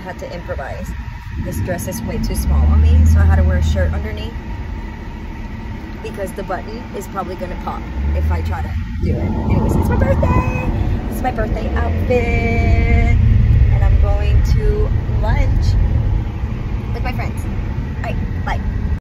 had to improvise. This dress is way too small on me, so I had to wear a shirt underneath because the button is probably gonna pop if I try to do it. Anyways, it's my birthday! It's my birthday outfit!